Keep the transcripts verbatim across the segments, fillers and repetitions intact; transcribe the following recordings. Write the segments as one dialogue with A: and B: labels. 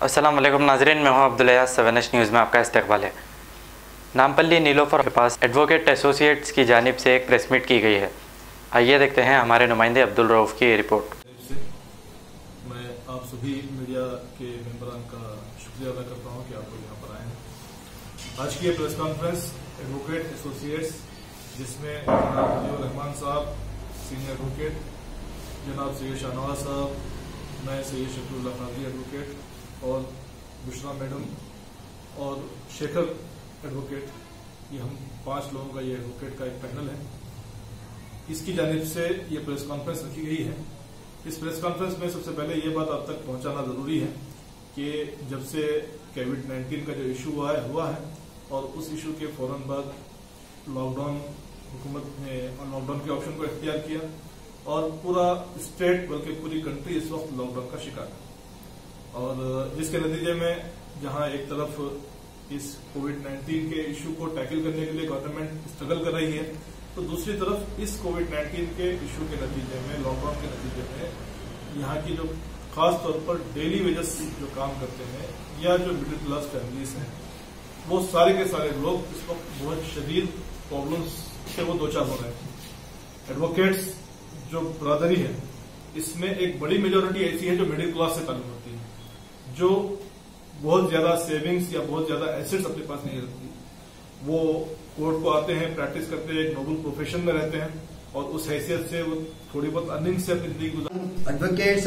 A: अस्सलाम वालेकुम नाज़रीन, मैं हूं Abdul Ayaz. Seven H news में आपका इस्तकबाल है। नामपल्ली नीलोफर के पास एडवोकेट एसोसिएट्स की जानिब से एक प्रेस मीट की गई है। आइए देखते हैं हमारे नुमाइंदे अब्दुल रऊफ़ की रिपोर्ट।
B: मैं आप सभी मीडिया के मेंबरान का शुक्रिया अदा करता हूं कि आप लोग यहाँ पर आए हैं। आज की ये प्रेस कॉन्फ्रेंस एडवोकेट एसोसिएट्स, जिसमें जनाब मुजीबुर रहमान साहब सीनियर एडवोकेट, जनाब सैयद शाहनवाज साहब, मैं सैयद शफीउल्लाह कादरी एडवोकेट और बुशरा मैडम और शेखर एडवोकेट, ये हम पांच लोगों का ये एडवोकेट का एक पैनल है। इसकी जानिब से ये प्रेस कॉन्फ्रेंस रखी गई है। इस प्रेस कॉन्फ्रेंस में सबसे पहले ये बात आप तक पहुंचाना जरूरी है कि जब से कोविड नाइन्टीन का जो इशू हुआ है हुआ है और उस इशू के फौरन बाद लॉकडाउन, हुकूमत ने लॉकडाउन के ऑप्शन को इख्तियार किया और पूरा स्टेट बल्कि पूरी कंट्री इस वक्त लॉकडाउन का शिकार है। और जिसके नतीजे में जहां एक तरफ इस कोविड नाइन्टीन के इशू को टैकल करने के लिए गवर्नमेंट स्ट्रगल कर रही है, तो दूसरी तरफ इस कोविड नाइन्टीन के इशू के नतीजे में, लॉकडाउन के नतीजे में यहाँ की जो खास तौर पर डेली वेजेस जो काम करते हैं या जो मिडिल क्लास फैमिलीज हैं, वो सारे के सारे लोग इस वक्त बहुत शदीद प्रॉब्लम्स से वो दो चार हो रहे हैं। एडवोकेट्स जो बरादरी है, इसमें एक बड़ी मेजोरिटी ऐसी है जो मिडिल क्लास से ताल्लुक होती है, जो बहुत ज्यादा सेविंग्स या बहुत ज्यादा एसेट्स अपने पास नहीं रखती। वो कोर्ट को आते हैं, प्रैक्टिस करते हैं, एक नोबल प्रोफेशन में रहते हैं और उस हैसियत से वो थोड़ी बहुत अर्निंग से अपनी जिंदगी गुजार।
C: Advocates,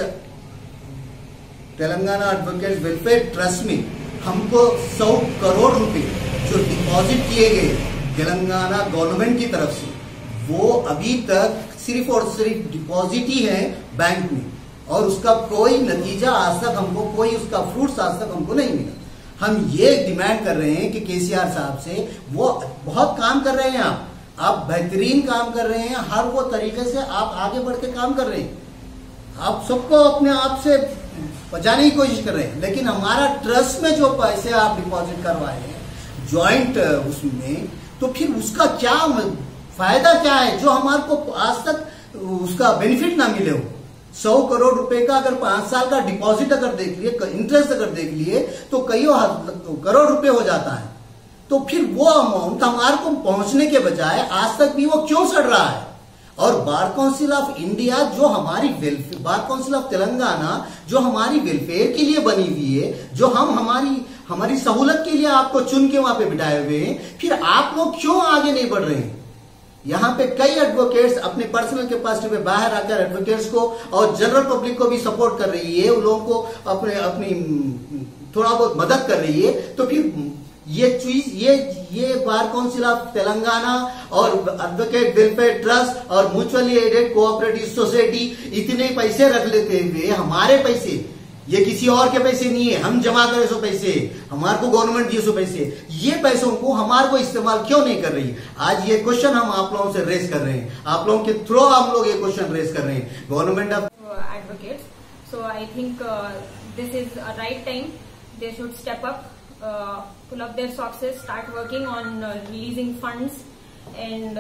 C: Telangana advocates welfare trust में हमको सौ करोड़ रुपए जो डिपॉजिट किए गए तेलंगाना गवर्नमेंट की तरफ से, वो अभी तक सिर्फ और सिर्फ डिपॉजिट ही है बैंक में और उसका कोई नतीजा आज तक हमको, कोई उसका फ्रूट्स आज तक हमको नहीं मिला। हम ये डिमांड कर रहे हैं कि केसीआर साहब से, वो बहुत काम कर रहे हैं, आप आप बेहतरीन काम कर रहे हैं, हर वो तरीके से आप आगे बढ़ के काम कर रहे हैं, आप सबको अपने आप से बचाने की कोशिश कर रहे हैं, लेकिन हमारा ट्रस्ट में जो पैसे आप डिपॉजिट करवाए हैं ज्वाइंट उसमें, तो फिर उसका क्या फायदा क्या है जो हमारे को आज तक उसका बेनिफिट ना मिले हो। सौ करोड़ रुपए का अगर पांच साल का डिपॉजिट अगर देख लिए, इंटरेस्ट अगर देख लिए, तो कई करोड़ रुपए हो जाता है। तो फिर वो अमाउंट हमारे को पहुंचने के बजाय आज तक भी वो क्यों सड़ रहा है। और बार काउंसिल ऑफ इंडिया जो हमारी welfare, bar council of Telangana जो हमारी वेलफेयर के लिए बनी हुई है, जो हम हमारी हमारी सहूलत के लिए आपको चुन के वहां पे बिठाए हुए हैं, फिर आप लोग क्यों आगे नहीं बढ़ रहे हैं। यहाँ पे कई एडवोकेट्स अपने पर्सनल कैपेसिटी में बाहर आकर एडवोकेट्स को और जनरल पब्लिक को भी सपोर्ट कर रही है, उन लोगों को अपने अपनी थोड़ा बहुत मदद कर रही है। तो फिर ये चीज, ये ये बार काउंसिल ऑफ तेलंगाना और एडवोकेट वेलफेयर ट्रस्ट और म्यूचुअली एडेड कोऑपरेटिव सोसाइटी इतने पैसे रख लेते हुए, हमारे पैसे, ये किसी और के पैसे नहीं है, हम जमा करे सो पैसे, हमारे को गवर्नमेंट दिए सो पैसे, ये पैसों को हमारे को इस्तेमाल क्यों नहीं कर रही। आज ये क्वेश्चन हम आप लोगों से रेज कर रहे हैं, आप लोगों के थ्रू हम लोग ये क्वेश्चन रेज कर रहे हैं government of
D: advocates. So I think this is a right time, they should step up, pull up their socks, start working on releasing funds and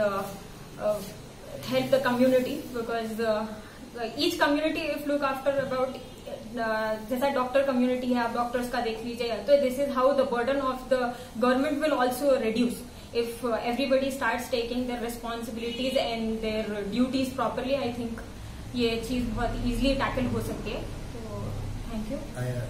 D: help the community, because each community if look after about, जैसा doctor community है, आप doctors का देख लीजिए, तो this is how the burden of the government will also reduce if everybody starts taking their responsibilities and their duties properly. I think ये चीज बहुत इजीली टैकल हो सकती है। तो थैंक यू।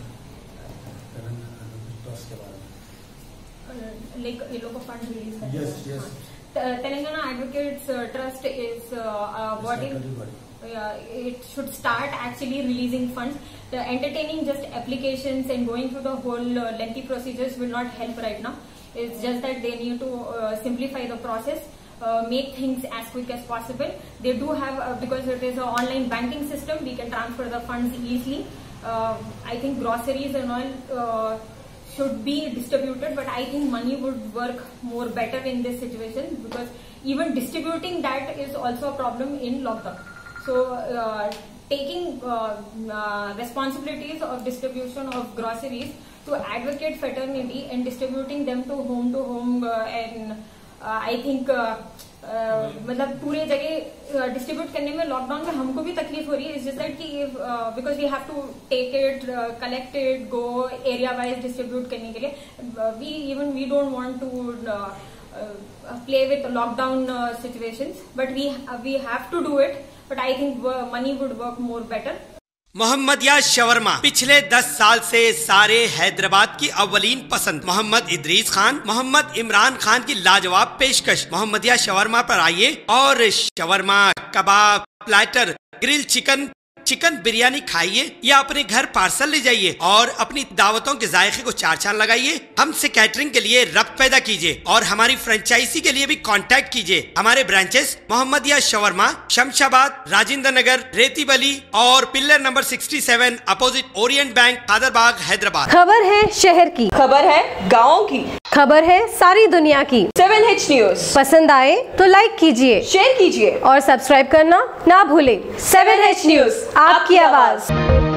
D: लाइक ये लोग को फंड रिलीज करते, Telangana advocates trust is body, Uh, it should start actually releasing funds. The entertaining just applications and going through the whole uh, lengthy procedures will not help right now. It's just that they need to uh, simplify the process, uh, make things as quick as possible. They do have, uh, because it is an online banking system, we can transfer the funds easily. Uh, I think groceries and all uh, should be distributed, but I think money would work more better in this situation, because even distributing that is also a problem in lockdown. So, uh, taking uh, uh, responsibilities of distribution of groceries to advocate fraternity and distributing them to home to home uh, and I think मतलब पूरे जगह distribute करने में lockdown में हमको भी तकलीफ हो रही है. इज जस्ट दैट कि because we have to take it, collect it, go area wise distribute करने के लिए. We even we don't want to play with lockdown situations, but we we have to do it. But I think money would work more better.
E: Mohammadia shawarma पिछले दस साल से सारे हैदराबाद की अव्वलीन पसंद. मोहम्मद इदरीस खान, मोहम्मद इमरान खान की लाजवाब पेशकश. मोहम्मदिया शवरमा पर आइए और shawarma, kebab, platter, grill chicken, chicken biryani खाइए या अपने घर पार्सल ले जाइए और अपनी दावतों के जायके को चार चांद लगाइए. हमसे कैटरिंग के लिए रब्त पैदा कीजिए और हमारी फ्रेंचाइजी के लिए भी कांटेक्ट कीजिए. हमारे branches Mohammadia shawarma, Shamshabad, Rajendra Nagar, Rethibowli और पिल्लर नंबर सड़सठ opposite Orient bank, Kadarbagh, Hyderabad.
F: खबर है शहर की,
G: खबर है गाँव की,
F: खबर है सारी दुनिया की.
G: सेवन एच न्यूज
F: पसंद आए तो लाइक कीजिए,
G: शेयर कीजिए
F: और सब्सक्राइब करना ना भूलें.
G: सेवन एच न्यूज,
F: आपकी आवाज.